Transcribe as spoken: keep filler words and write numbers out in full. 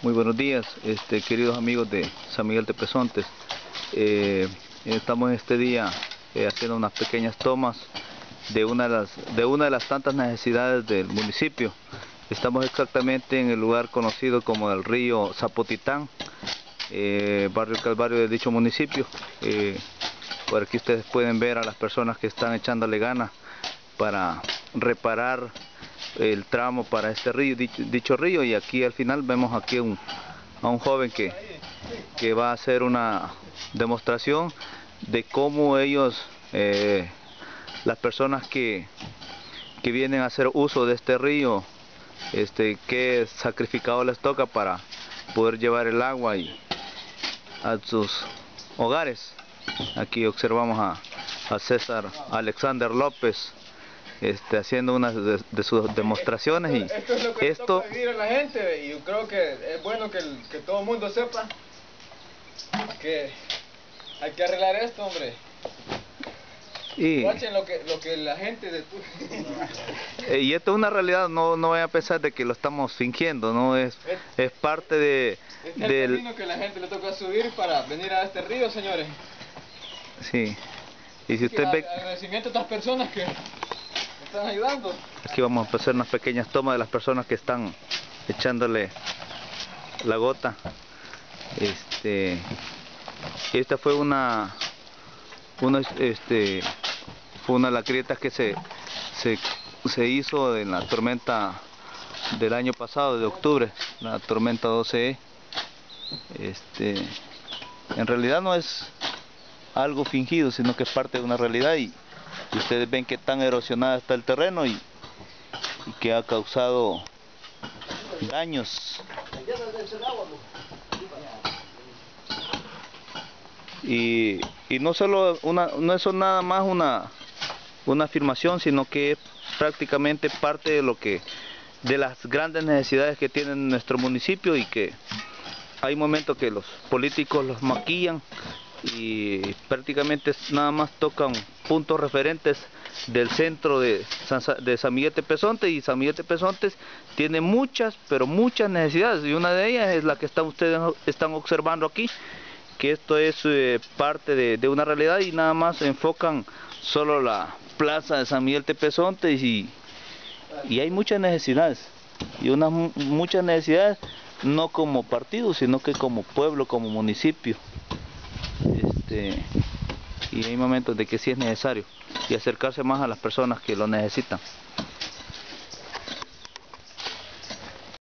Muy buenos días, este, queridos amigos de San Miguel de Pesontes. Eh, estamos este día eh, haciendo unas pequeñas tomas de una, de las, de una de las tantas necesidades del municipio. Estamos exactamente en el lugar conocido como el río Zapotitán, eh, barrio Calvario de dicho municipio. Eh, por aquí ustedes pueden ver a las personas que están echándole ganas para reparar el tramo para este río, dicho, dicho río, y aquí al final vemos aquí un, a un joven que, que va a hacer una demostración de cómo ellos, eh, las personas que, que vienen a hacer uso de este río, este, qué sacrificado les toca para poder llevar el agua y, a sus hogares. Aquí observamos a, a César Alexander López Este, haciendo una de, de sus demostraciones. Y esto es lo que esto toca vivir a la gente, y yo creo que es bueno que, el, que todo el mundo sepa que hay que arreglar esto, hombre. y, Watchen lo que, lo que la gente de tu... y esto es una realidad, no, no vayan a pensar de que lo estamos fingiendo, no es, es parte de este es del el camino que la gente le toca subir para venir a este río, señores. sí. Y si Así usted que ve, agradecimiento a estas personas que están ayudando. aquí vamos a hacer unas pequeñas tomas de las personas que están echándole la gota. Este, esta fue una, una este, fue una de las grietas que se, se, se hizo en la tormenta del año pasado, de octubre, la tormenta doce E. Este, en realidad no es algo fingido, sino que es parte de una realidad, y, y ustedes ven que tan erosionado está el terreno y, y que ha causado daños. Y, y no solo una, no es nada más una, una afirmación, sino que es prácticamente parte de lo que, de las grandes necesidades que tiene nuestro municipio, y que hay momentos que los políticos los maquillan y prácticamente nada más tocan puntos referentes del centro de San, de San Miguel de Pesontes, y San Miguel de Pesontes tiene muchas, pero muchas necesidades, y una de ellas es la que están, ustedes están observando aquí, que esto es eh, parte de, de una realidad, y nada más enfocan solo la plaza de San Miguel de Pesontes, y, y hay muchas necesidades, y unas muchas necesidades no como partido, sino que como pueblo, como municipio. Este, y hay momentos de que sí es necesario y acercarse más a las personas que lo necesitan.